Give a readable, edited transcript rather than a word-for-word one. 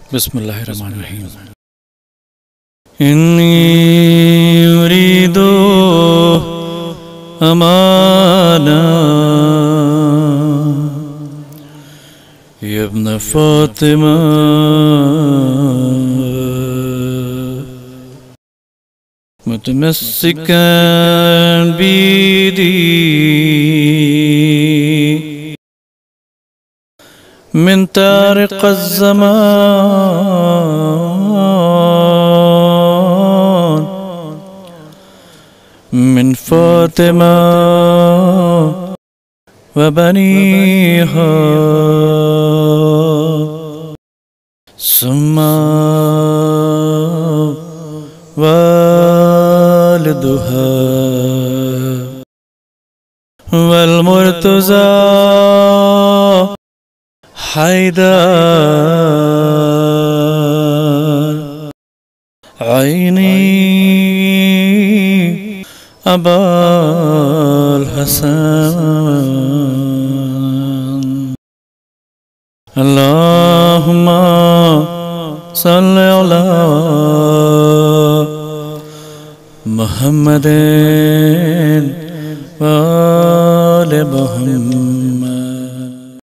بسم الله الرحمن الرحيم. إني أريد أمانا يا ابن فاطمة، متمسكا بيدي من تارق الزمان، من فاطمة وبنيها ثم والدها والمرتضى حيدر عيني أبا الحسن. اللهم صل على محمد وآل محمد.